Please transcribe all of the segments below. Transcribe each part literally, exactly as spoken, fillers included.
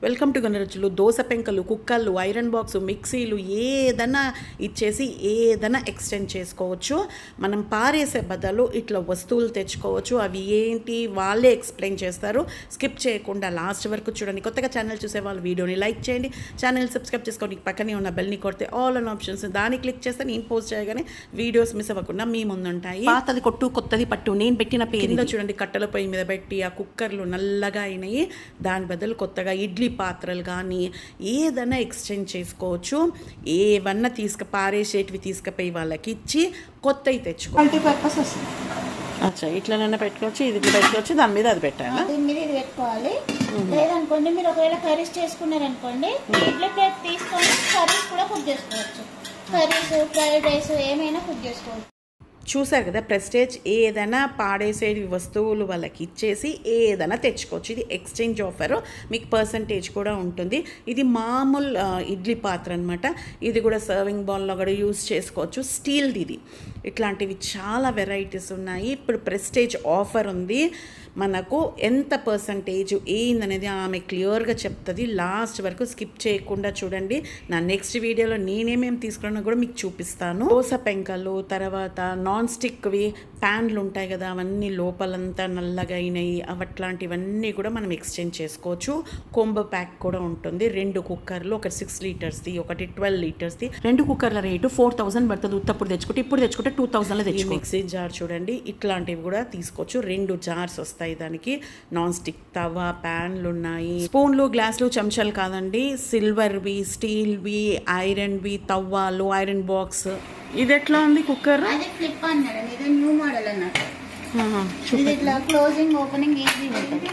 Welcome to Ganaruchulu. Dosa పెంకలు, కుక్కర్లు, iron box, మిక్సీలు ఏదైనా ఇచ్చేసి ఏదైనా ఎక్స్టెండ్ చేసుకోవచ్చు. మనం పారేసే బదులు ఇట్లా వస్తువులు తెచ్చుకోవచ్చు. అవి ఏంటి వాళ్ళే ఎక్స్ప్లెయిన్ చేస్తారు. స్కిప్ చేయకుండా లాస్ట్ వరకు చూడండి. కొత్తగా ఛానల్ చూసే వాళ్ళు వీడియోని లైక్ చేయండి, ఛానల్ సబ్స్క్రైబ్ చేసుకోండి. పక్కనే ఉన్న బెల్ని కొడితే ఆల్ అన్ ఆప్షన్స్ దాన్ని క్లిక్ చేస్తే నేను పోస్ట్ చేయగానే వీడియోస్ మిస్ అవ్వకుండా మీ ముందుంటాయి. పాతది కొట్టు, కొత్తది పట్టు, నేను పెట్టిన పేరు చూడండి. కట్టెల పొయ్యి మీద పెట్టి ఆ కుక్కర్లు నల్లగా అయినాయి. దాని బదులు కొత్తగా ఇడ్లీ పాత్రలు కానీ ఏదైనా ఎక్స్చేంజ్ చేసుకోవచ్చు. ఏవన్నా తీసుక పారేసేటివి తీసుకుపోయి వాళ్ళకి ఇచ్చి కొత్తవి తెచ్చుకో. మల్టీపర్పస్ వస్తుంది. అచ్చా, ఇట్లనైనా పెట్టుకోవచ్చు, ఇది పెట్టుకోవచ్చు, దాని మీద అది పెట్టాలి. దీని మీద ఇది పెట్టుకోవాలి. లేదనుకోండి మీరు ఒకవేళ కర్రీస్ చేసుకున్నారనుకోండి, ఇడ్లీ ప్లేట్ తీసుకొని కర్రీస్ కూడా కుక్ చేసుకోవచ్చు. కర్రీస్, ఫ్రైడ్ రైస్ ఏమైనా కుక్ చేసుకోవచ్చు. చూసారు కదా, ప్రెస్టేజ్ ఏదైనా పాడేసే వస్తువులు వాళ్ళకి ఇచ్చేసి ఏదైనా తెచ్చుకోవచ్చు. ఇది ఎక్స్చేంజ్ ఆఫర్, మీకు పర్సంటేజ్ కూడా ఉంటుంది. ఇది మామూలు ఇడ్లీ పాత్ర అనమాట. ఇది కూడా సర్వింగ్ బౌల్లో కూడా యూజ్ చేసుకోవచ్చు. స్టీల్ది ఇది. ఇట్లాంటివి చాలా వెరైటీస్ ఉన్నాయి. ఇప్పుడు ప్రెస్టేజ్ ఆఫర్ ఉంది. మనకు ఎంత పర్సంటేజ్ ఏందనేది ఆమె క్లియర్గా చెప్తుంది. లాస్ట్ వరకు స్కిప్ చేయకుండా చూడండి. నా నెక్స్ట్ వీడియోలో నేనేమేమి తీసుకున్నా కూడా మీకు చూపిస్తాను. దోస పెంకలు, తర్వాత నాన్ స్టిక్వి ప్యాన్లు ఉంటాయి కదా, అవన్నీ లోపలంతా నల్లగా అయినాయి. అట్లాంటివన్నీ కూడా మనం ఎక్స్చేంజ్ చేసుకోవచ్చు. కొంబో ప్యాక్ కూడా ఉంటుంది. రెండు కుక్కర్లు, ఒకటి సిక్స్ లీటర్స్ది, ఒకటి ట్వెల్వ్ లీటర్స్ది. రెండు కుక్కర్ల రేటు ఫోర్ థౌసండ్ పడుతుంది. ఉత్తప్పుడు తెచ్చుకుంటే, ఇప్పుడు తెచ్చుకుంటే టూ థౌసండ్లో తెచ్చు. మిక్సీ జార్ చూడండి, ఇట్లాంటివి కూడా తీసుకోవచ్చు. రెండు జార్స్ వస్తాయి దానికి. నాన్ స్టిక్ తవా, ప్యాన్లు ఉన్నాయి. స్పూన్లు, గ్లాసులు, చెంచాలు కాదండి, సిల్వర్వి, స్టీల్వి, ఐరన్వి, తవ్వాలు, ఐరన్ బాక్స్. ఇది ఎట్లా ఉంది కుక్కర్? అది ఫ్లిప్ అన్నాడు, ఇది న్యూ మోడల్ అన్నట్టు. ఇది ఇట్లా క్లోజింగ్ ఓపెనింగ్ ఈజీ ఉంటుంది.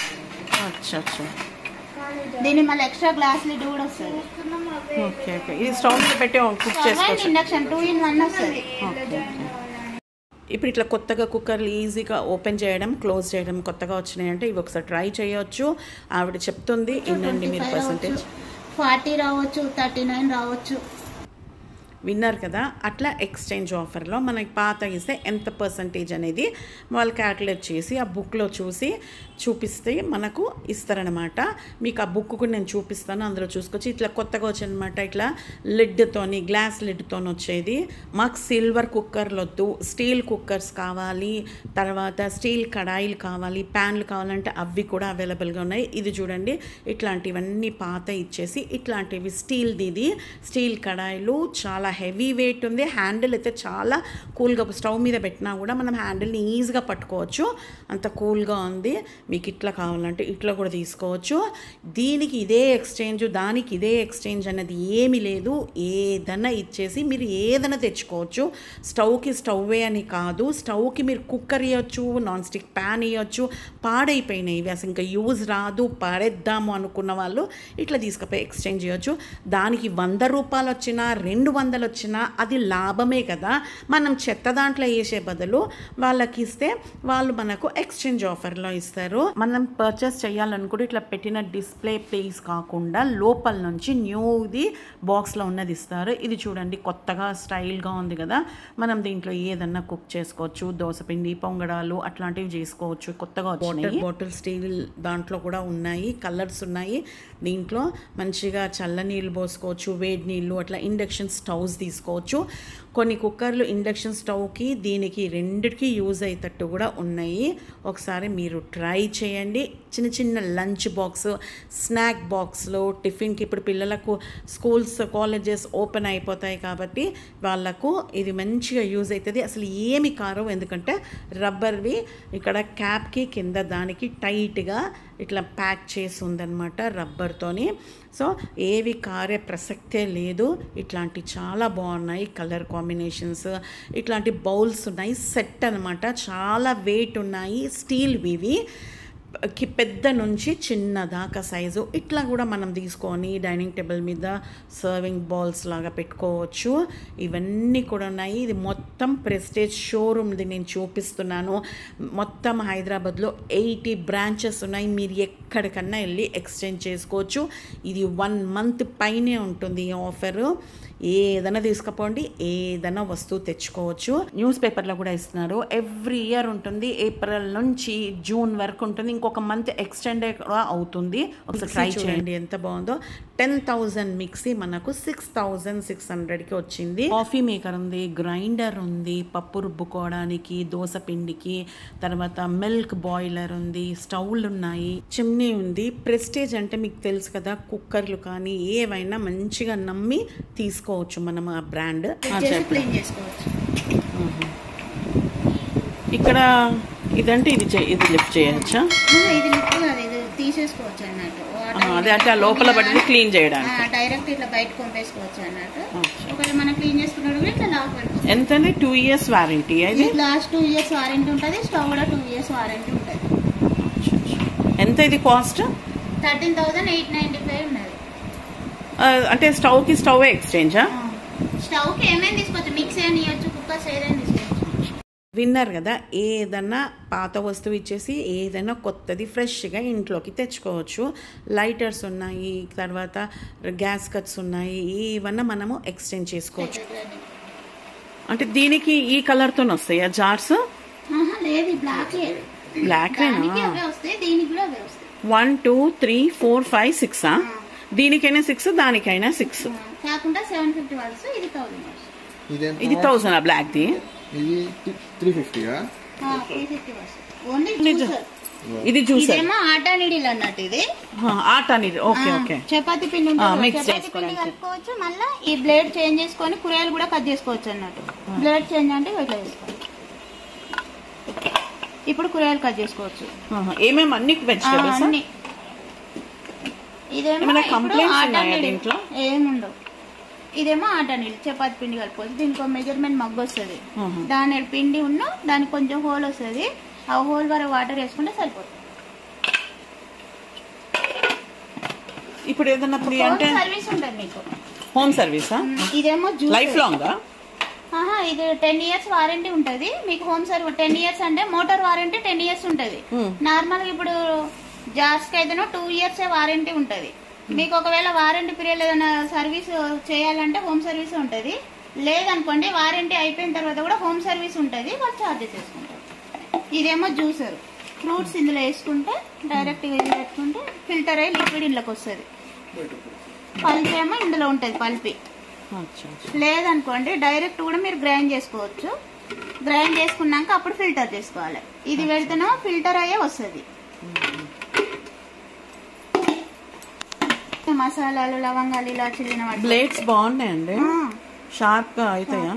అచ్చా అచ్చా. దీని మళ్ళీ ఎక్స్ట్రా గ్లాస్ లిడ్ కూడా వస్తుంది. Okay okay. ఇది స్టవ్ మీద పెట్టి కుక్ చేసుకోవచ్చు. ఇండక్షన్ టూ ఇన్ వన్ వస్తుంది. ఇప్పుడు ఇట్లా కొత్తగా కుక్కర్లు ఈజీగా ఓపెన్ చేయడం, క్లోజ్ చేయడం కొత్తగా వచ్చినాయంటే ఇవి ఒకసారి ట్రై చేయొచ్చు. ఆవిడ చెప్తుంది, ఇన్నండి మీరు పర్సంటేజ్. ఫార్టీ రావచ్చు, థర్టీ నైన్ రావచ్చు. విన్నారు కదా. అట్లా ఎక్స్చేంజ్ ఆఫర్లో మనకి పాత ఇస్తే ఎంత పర్సంటేజ్ అనేది వాళ్ళు క్యాల్కులేట్ చేసి ఆ బుక్లో చూసి చూపిస్తే మనకు ఇస్తారనమాట. మీకు ఆ బుక్ కూడా నేను చూపిస్తాను, అందులో చూసుకొచ్చి. ఇట్లా కొత్తగా వచ్చానమాట, ఇట్లా లిడ్తోని, గ్లాస్ లిడ్తో వచ్చేది. మాకు సిల్వర్ కుక్కర్లు వద్దు, స్టీల్ కుక్కర్స్ కావాలి, తర్వాత స్టీల్ కడాయిలు కావాలి, ప్యాన్లు కావాలంటే అవి కూడా అవైలబుల్గా ఉన్నాయి. ఇది చూడండి, ఇట్లాంటివన్నీ పాత ఇచ్చేసి ఇట్లాంటివి స్టీల్ది. ఇది స్టీల్ కడాయిలు చాలా హెవీ వెయిట్ ఉంది. హ్యాండిల్ అయితే చాలా కూల్గా, స్టవ్ మీద పెట్టినా కూడా మనం హ్యాండిల్ని ఈజీగా పట్టుకోవచ్చు, అంత కూల్గా ఉంది. మీకు ఇట్లా కావాలంటే ఇట్లా కూడా తీసుకోవచ్చు. దీనికి ఇదే ఎక్స్చేంజ్, దానికి ఇదే ఎక్స్చేంజ్ అన్నది ఏమీ లేదు. ఏదైనా ఇచ్చేసి మీరు ఏదైనా తెచ్చుకోవచ్చు. స్టవ్కి స్టవ్వే అని కాదు, స్టవ్కి మీరు కుక్కర్ ఇవ్వచ్చు, నాన్ స్టిక్ ప్యాన్ ఇవ్వచ్చు. పాడైపోయినాయి ఇవి, అసలు ఇంకా యూజ్ రాదు, పాడేద్దాము అనుకున్న వాళ్ళు ఇట్లా తీసుకుపోయి ఎక్స్చేంజ్ చేయొచ్చు. దానికి వంద రూపాయలు వచ్చినా, రెండు వందలు వచ్చినా అది లాభమే కదా. మనం చెత్త దాంట్లో వేసే బదులు వాళ్ళకి ఇస్తే వాళ్ళు మనకు ఎక్స్చేంజ్ ఆఫర్లో ఇస్తారు. మనం పర్చేస్ చేయాలనుకుంటే ఇట్లా పెట్టిన డిస్ప్లే ప్లేస్ కాకుండా లోపల నుంచి న్యూది బాక్స్లో ఉన్నది ఇస్తారు. ఇది చూడండి, కొత్తగా స్టైల్గా ఉంది కదా. మనం దీంట్లో ఏదన్నా కుక్ చేసుకోవచ్చు. దోసపిండి, పొంగడాలు అట్లాంటివి చేసుకోవచ్చు. కొత్తగా వాటర్ బాటిల్ స్టీల్ దాంట్లో కూడా ఉన్నాయి, కలర్స్ ఉన్నాయి. దీంట్లో మంచిగా చల్ల నీళ్ళు పోసుకోవచ్చు, వేడి నీళ్ళు, అట్లా ఇండక్షన్ స్టవ్స్ తీసుకోవచ్చు. కొన్ని కుక్కర్లు ఇండక్షన్ స్టవ్కి దీనికి రెండిటికి యూజ్ అయ్యేటట్టు కూడా ఉన్నాయి. ఒకసారి మీరు ట్రై చేయండి. చిన్న చిన్న లంచ్ బాక్స్, స్నాక్ బాక్స్లో, టిఫిన్కి. ఇప్పుడు పిల్లలకు స్కూల్స్, కాలేజెస్ ఓపెన్ అయిపోతాయి కాబట్టి వాళ్ళకు ఇది మంచిగా యూజ్ అవుతుంది. అసలు ఏమి కారవు, ఎందుకంటే రబ్బర్వి ఇక్కడ క్యాప్కి కింద దానికి టైట్గా ఇట్లా ప్యాక్ చేసి ఉందన్నమాట రబ్బర్తోని. సో ఏవి కారే ప్రసక్తే లేదు. ఇట్లాంటి చాలా బాగున్నాయి కలర్ కాంబినేషన్స్. ఇట్లాంటి బౌల్స్ ఉన్నాయి, సెట్ అనమాట. చాలా వెయిట్ ఉన్నాయి, స్టీల్వి ఇవి. కి పెద్ద నుంచి చిన్న దాకా సైజు ఇట్లా కూడా మనం తీసుకొని డైనింగ్ టేబుల్ మీద సర్వింగ్ బౌల్స్ లాగా పెట్టుకోవచ్చు. ఇవన్నీ కూడా ఉన్నాయి. ఇది మొత్తం ప్రెస్టేజ్ షోరూమ్ది నేను చూపిస్తున్నాను. మొత్తం హైదరాబాద్లో ఎయిటీ బ్రాంచెస్ ఉన్నాయి. మీరు ఎక్కడికన్నా వెళ్ళి ఎక్స్చేంజ్ చేసుకోవచ్చు. ఇది వన్ మంత్ పైనే ఉంటుంది ఈ ఆఫరు. ఏదైనా తీసుకుపోండి, ఏదైనా వస్తువు తెచ్చుకోవచ్చు. న్యూస్ పేపర్లో కూడా ఇస్తున్నారు. ఎవ్రీ ఇయర్ ఉంటుంది, ఏప్రిల్ నుంచి జూన్ వరకు ఉంటుంది. ఇంకొక మంత్ ఎక్స్టెండ్ కూడా అవుతుంది. ఒకసారి ట్రై చేయండి ఎంత బాగుందో. టెన్ థౌజండ్ మిక్సీ మనకు సిక్స్ థౌజండ్ సిక్స్ హండ్రెడ్కి వచ్చింది. కాఫీ మేకర్ ఉంది, గ్రైండర్ ఉంది, పప్పు రుబ్బుకోవడానికి, దోశ పిండికి, తర్వాత మిల్క్ బాయిలర్ ఉంది, స్టవ్లు ఉన్నాయి, చిమ్నీ ఉంది. ప్రెస్టేజ్ అంటే మీకు తెలుసు కదా, కుక్కర్లు కానీ ఏవైనా మంచిగా నమ్మి తీసుకోవచ్చు మనం ఆ బ్రాండ్. క్లీన్ చేసుకోవచ్చు. ఇక్కడ ఇదంటే ఇది ఇది లిఫ్ట్ చేయొచ్చా? ఇది లిఫ్ట్ కాదు, ఇది తీసేసుకోవచ్చు అన్నట్టు. అదే అంటే లోపల పడి క్లీన్ చేయడానికి డైరెక్ట్ ఇట్లా బయట పంపేసుకోవచ్చు అన్నట్టు. ఒకవేళ మనం క్లీన్ చేసుకున్నాడు ఇట్లా లాక్ పెట్టుకోవచ్చు. ఎంతండి? Two years warranty. అది లాస్ట్ టూ ఇయర్స్ వారంటీ ఉంటుంది. స్టవ్ కూడా టూ ఇయర్స్ వారంటీ ఉంటుంది. ఎంత ఇది cost? Thirteen thousand eight ninety five ఉన్నది. అంటే స్టవ్ కి స్టవ్ ఎక్స్చేంజా? స్టవ్ కి ఏమేమి తీసుకోవచ్చు, మిక్సీ అని ఇవ్వచ్చు, కుక్కర్స్ ఏదైనా తీసుకోవచ్చు. విన్నారు కదా, ఏదన్నా పాత వస్తువు ఇచ్చేసి ఏదైనా కొత్తది ఫ్రెష్గా ఇంట్లోకి తెచ్చుకోవచ్చు. లైటర్స్ ఉన్నాయి, తర్వాత గ్యాస్ కట్స్ ఉన్నాయి, ఏవన్నా మనము ఎక్స్చేంజ్ చేసుకోవచ్చు. అంటే దీనికి ఈ కలర్తో వస్తాయా జార్స్? లేదు, బ్లాక్ బ్లాక్ వస్తాయి. One two three four five six దీనికైనా సిక్స్, దానికైనా సిక్స్. కాకుండా సెవెన్ ఫిఫ్టీ వాట్స్, ఇది థౌసండ్. ఇది థౌసండ్ బ్లాక్ ది. ఇది త్రీ ఫిఫ్టీగా ఇది జ్యూసర్. ఆటా నీడిల్ అన్నట్టు. ఇది ఆటా నీడిల్. Okay okay. చపాతీ పిండి కలుపుకోవచ్చు. మళ్ళీ ఈ బ్లేడ్ చేంజ్ చేసుకొని కూరగాయలు కూడా కట్ చేసుకోవచ్చు అన్నట్టు. బ్లేడ్ చేంజ్ అంటే ఇట్లా చేసుకోవాలి. ఇప్పుడు కూరగాయలు కట్ చేసుకోవచ్చు. ఏమేమి అన్ని వెజిటబుల్స్? ఇదేమో ఏముండవు. ఇదేమో ఆటా నీళ్ళు, చపాతి పిండి కలుపుకోవచ్చు. దీనికి ఒక మెజర్మెంట్ మగ్గు వస్తుంది. దాని పిండి ఉన్న దానికి కొంచెం హోల్ వస్తుంది. ఆ హోల్ వరకు వాటర్ వేసుకుంటే సరిపోతుంది. ఇప్పుడు ఏదన్నా సర్వీస్ ఉంటుంది మీకు. హోమ్ సర్వీసా? ఇదేమో లైఫ్ లాంగ్. ఇది టెన్ ఇయర్స్ వారంటీ ఉంటది మీకు. హోమ్ సర్వీస్ టెన్ ఇయర్స్ అంటే మోటార్ వారంటీ టెన్ ఇయర్స్ ఉంటది. నార్మల్ గా ఇప్పుడు జార్స్ కి అయితేనో టూ ఇయర్స్ వారంటీ ఉంటది. మీకు ఒకవేళ వారంటీ పీరియడ్ ఏదైనా సర్వీస్ చేయాలంటే హోమ్ సర్వీస్ ఉంటది. లేదనుకోండి వారంటీ అయిపోయిన తర్వాత కూడా హోమ్ సర్వీస్ ఉంటది, వాళ్ళు చార్జెస్ వేసుకుంటారు. ఇదేమో జ్యూసర్. ఫ్రూట్స్ ఇందులో వేసుకుంటే డైరెక్ట్ గా పెట్టుకుంటే ఫిల్టర్ అయ్యి లిక్విడ్ ఇంట్లోకి వస్తుంది. పల్పి ఏమో ఇందులో ఉంటది, పల్పి. లేదనుకోండి డైరెక్ట్ కూడా మీరు గ్రైండ్ చేసుకోవచ్చు. గ్రైండ్ చేసుకున్నాక అప్పుడు ఫిల్టర్ చేసుకోవాలి. ఇది పెడితేనో ఫిల్టర్ అయ్యే వస్తుంది. మసాలాలు, లవంగాలు, ఇలా చిల్లిన బ్లేడ్స్ బాగున్నాయండి, షార్ప్ గా అవుతాయా?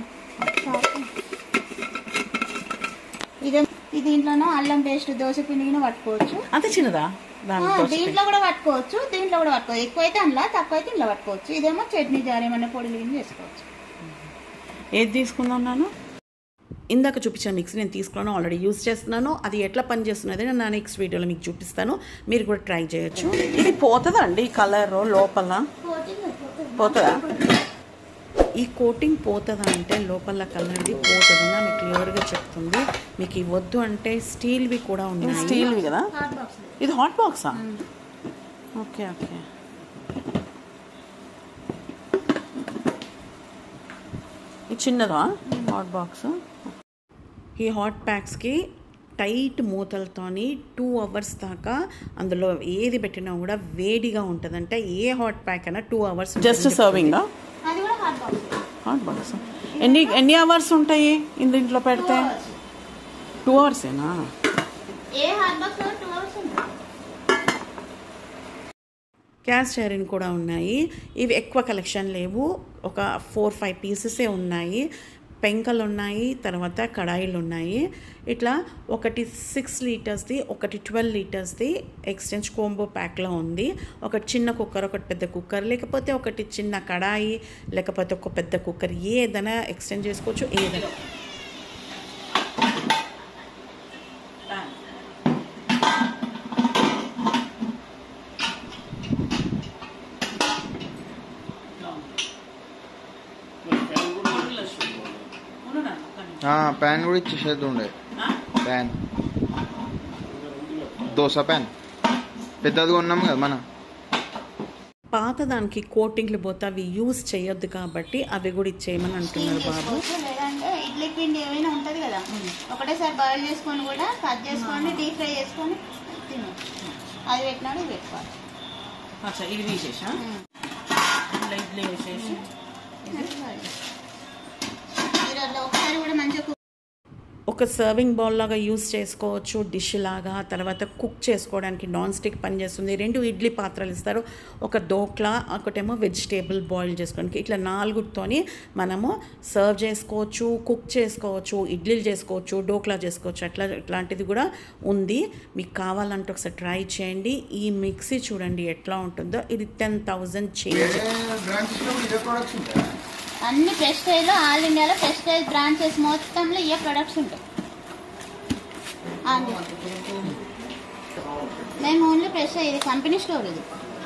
ఇదే దీంట్లోనో అల్లం పేస్ట్, దోశ పిండిని పట్టుకోవచ్చు. అంత చిన్నదా? దీంట్లో కూడా పట్టుకోవచ్చు, దీంట్లో కూడా పట్టుకోవచ్చు. ఎక్కువ అయితే అందులో, తక్కువ అయితే ఇంట్లో పట్టుకోవచ్చు. ఇదేమో చట్నీ జార్, ఏమన్నా పొడి చేసుకోవచ్చు. ఏది తీసుకుందాం నాను? ఇందాక చూపించిన మిక్సీ నేను తీసుకున్నాను, ఆల్రెడీ యూజ్ చేస్తున్నాను. అది ఎట్లా పనిచేస్తున్నది నా నెక్స్ట్ వీడియోలో మీకు చూపిస్తాను, మీరు కూడా ట్రై చేయొచ్చు. ఇది పోతుందా అండి కలర్ లోపల? పోతుందా? ఈ కోటింగ్ పోతుందా అంటే లోపల కలర్ది పోతుందని ఆమె క్లియర్గా చెప్తుంది. మీకు ఈ వద్దు అంటే స్టీల్వి కూడా ఉన్నాయి. స్టీల్వి కదా? ఇది హాట్ బాక్సా? Okay okay. ఇది చిన్నదా హాట్ బాక్స్? ఈ హాట్ ప్యాక్స్కి టైట్ మూతలతోని టూ అవర్స్ దాకా అందులో ఏది పెట్టినా కూడా వేడిగా ఉంటుందంటే ఏ హాట్ ప్యాక్ అయినా two hours. Just serving hot box. ఎన్ని ఎన్ని అవర్స్ ఉంటాయి ఇందులో పెడితే? టూ అవర్సేనా? క్యాస్ట్ ఐరన్ కూడా ఉన్నాయి. ఇవి ఎక్కువ కలెక్షన్ లేవు, ఒక ఫోర్ ఫైవ్ పీసెసే ఉన్నాయి. పెంకలు ఉన్నాయి, తర్వాత కడాయిలు ఉన్నాయి. ఇట్లా ఒకటి సిక్స్ లీటర్స్ది, ఒకటి ట్వెల్వ్ లీటర్స్ది ఎక్స్చేంజ్ కోంబో ప్యాక్లో ఉంది. ఒకటి చిన్న కుక్కర్, ఒకటి పెద్ద కుక్కర్, లేకపోతే ఒకటి చిన్న కడాయి, లేకపోతే ఒక పెద్ద కుక్కర్, ఏదైనా ఎక్స్చేంజ్ చేసుకోవచ్చు. ఏదైనా ప్యాన్ కూడా ఇచ్చేసేది ఉండే. ప్యాన్ దోశ ప్యాన్ పెద్దదిగా ఉన్నాం కదా మన. పాత దానికి కోటింగ్లు పోతే అవి యూజ్ చేయొద్దు కాబట్టి అవి కూడా ఇచ్చేయమని అంటున్నారు బాబు. చేసుకోవచ్చు, లేదంటే ఇడ్లీ పిండి ఏమైనా ఉంటుంది కదా, ఒకటేసారి బాయిల్ చేసుకొని కూడా కట్ చేసుకొని డీప్ ఫ్రై చేసుకొని తినచ్చు. అది పెట్టినాడు ఇది పెట్టుకోవాలి. అచ్చా ఇది తీసేసా ఇడ్లీ వేసేసి మీరు అట్లా ఒకసారి కూడా మంచిగా ఒక సర్వింగ్ బౌల్ లాగా యూస్ చేసుకోవచ్చు, డిష్ లాగా. తర్వాత కుక్ చేసుకోవడానికి నాన్ స్టిక్ పనిచేస్తుంది. రెండు ఇడ్లీ పాత్రలు ఇస్తారు, ఒక దోక్లా, ఒకటేమో వెజిటేబుల్ బాయిల్ చేసుకోవడానికి. ఇట్లా నాలుగుతోని మనము సర్వ్ చేసుకోవచ్చు, కుక్ చేసుకోవచ్చు, ఇడ్లీలు చేసుకోవచ్చు, డోక్లా చేసుకోవచ్చు. అట్లా ఇట్లాంటిది కూడా ఉంది. మీకు కావాలంటే ఒకసారి ట్రై చేయండి. ఈ మిక్సీ చూడండి ఎట్లా ఉంటుందో. ఇది టెన్ థౌజండ్ చేంజ్. అన్ని ప్రెస్టైజ్లో ఆల్ ఇండియాలో ప్రెస్టైజ్ బ్రాంచెస్ మొత్తంలో ఏ ప్రొడక్ట్స్ ఉంటాయి. మేము ఓన్లీ ప్రెస్టైజ్, ఇది కంపెనీ స్టోర్. ఇది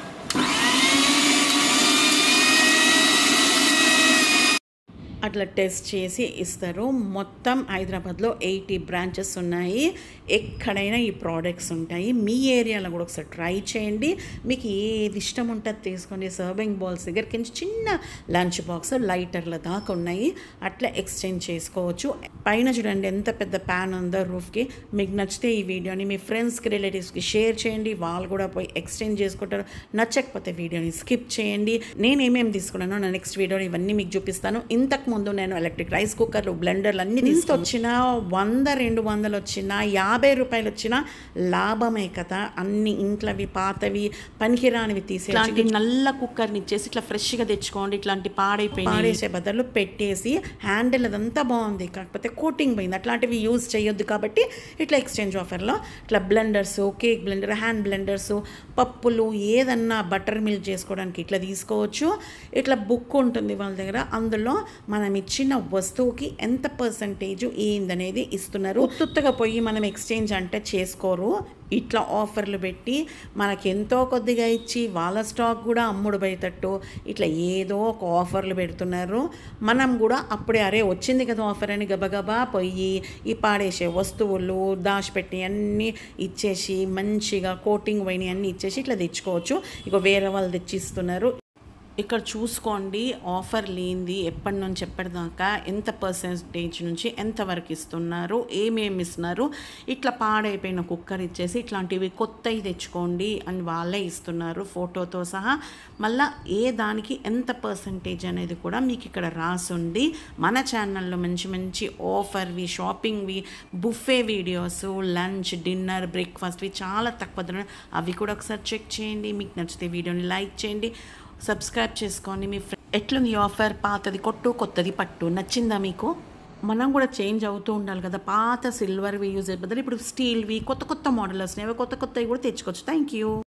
అట్లా టెస్ట్ చేసి ఇస్తారు. మొత్తం హైదరాబాద్లో ఎయిటీ బ్రాంచెస్ ఉన్నాయి. ఎక్కడైనా ఈ ప్రోడక్ట్స్ ఉంటాయి. మీ ఏరియాలో కూడా ఒకసారి ట్రై చేయండి. మీకు ఏది ఇష్టం ఉంటుంది తీసుకోండి. సర్వింగ్ బౌల్స్ దగ్గరికి చిన్న లంచ్ బాక్స్, లైటర్ల దాకా ఉన్నాయి. అట్లా ఎక్స్చేంజ్ చేసుకోవచ్చు. పైన చూడండి ఎంత పెద్ద ప్యాన్ ఉందో రూఫ్కి. మీకు నచ్చితే ఈ వీడియోని మీ ఫ్రెండ్స్కి, రిలేటివ్స్కి షేర్ చేయండి. వాళ్ళు కూడా పోయి ఎక్స్చేంజ్ చేసుకుంటారు. నచ్చకపోతే వీడియోని స్కిప్ చేయండి. నేను ఏమేమి తీసుకున్నానో నా నెక్స్ట్ వీడియోని ఇవన్నీ మీకు చూపిస్తాను. ఇంతకు ముందు నేను ఎలక్ట్రిక్ రైస్ కుక్కర్లు, బ్లెండర్లు అన్నీ తీసుకొచ్చినా వంద రెండు వందలు వచ్చినా యాభై రూపాయలు వచ్చినా లాభమే కదా. అన్ని ఇంట్లోవి పాతవి పనికిరానివి తీసి ఇట్లాంటి నల్ల కుక్కర్ని ఇచ్చేసి ఇట్లా ఫ్రెష్గా తెచ్చుకోండి. ఇట్లాంటి పాడైపోయి పాడేసే బదులు పెట్టేసి హ్యాండిల్ అదంతా బాగుంది, కాకపోతే కోటింగ్ పోయింది. అట్లాంటివి యూజ్ చేయొద్దు కాబట్టి ఇట్లా ఎక్స్చేంజ్ ఆఫర్లో ఇట్లా blenders, cake blender, hand blenders, పప్పులు ఏదన్నా బటర్ మిల్క్ చేసుకోవడానికి ఇట్లా తీసుకోవచ్చు. ఇట్లా బుక్ ఉంటుంది వాళ్ళ దగ్గర. అందులో మనం ఇచ్చిన వస్తువుకి ఎంత పర్సంటేజ్ ఏందనేది ఇస్తున్నారు. ఉత్తుగా పోయి మనం ఎక్స్చేంజ్ అంటే చేసుకోరు. ఇట్లా ఆఫర్లు పెట్టి మనకి ఎంతో కొద్దిగా ఇచ్చి వాళ్ళ స్టాక్ కూడా అమ్ముడు పోయేటట్టు ఇట్లా ఏదో ఒక ఆఫర్లు పెడుతున్నారు. మనం కూడా అప్పుడే అరే వచ్చింది కదా ఆఫర్ అని గబగబా పోయి ఈ పాడేసే వస్తువులు దాచిపెట్టి అన్నీ ఇచ్చేసి మంచిగా కోటింగ్ పోయినాయి అన్నీ ఇచ్చేసి ఇట్లా తెచ్చుకోవచ్చు. ఇక వేరే వాళ్ళు తెచ్చిస్తున్నారు. ఇక్కడ చూసుకోండి ఆఫర్ లేనిది ఎప్పటి నుంచి ఎప్పటిదాకా ఎంత పర్సెంటేజ్ నుంచి ఎంతవరకు ఇస్తున్నారు, ఏమేమి ఇస్తున్నారు. ఇట్లా పాడైపోయిన కుక్కర్ ఇచ్చేసి ఇట్లాంటివి కొత్తవి తెచ్చుకోండి అని వాళ్ళే ఇస్తున్నారు ఫోటోతో సహా. మళ్ళీ ఏ దానికి ఎంత పర్సెంటేజ్ అనేది కూడా మీకు ఇక్కడ రాసుంది. మన ఛానల్లో మంచి మంచి ఆఫర్వి, షాపింగ్వి, బుఫే వీడియోస్, లంచ్, డిన్నర్, బ్రేక్ఫాస్ట్వి చాలా తక్కువ ధర. అవి కూడా ఒకసారి చెక్ చేయండి. మీకు నచ్చితే వీడియోని లైక్ చేయండి, సబ్స్క్రైబ్ చేసుకోండి. మీ ఫ్రెండ్ ఎట్లుంది ఆఫర్? పాతది కొట్టు, కొత్తది పట్టు. నచ్చిందా మీకు? మనం కూడా చేంజ్ అవుతూ ఉండాలి కదా. పాత సిల్వర్వి యూజ్ అయిపోతుంది, ఇప్పుడు స్టీల్వి కొత్త కొత్త మోడల్ వస్తున్నాయి. కొత్త కొత్తవి కూడా తెచ్చుకోవచ్చు. Thank you.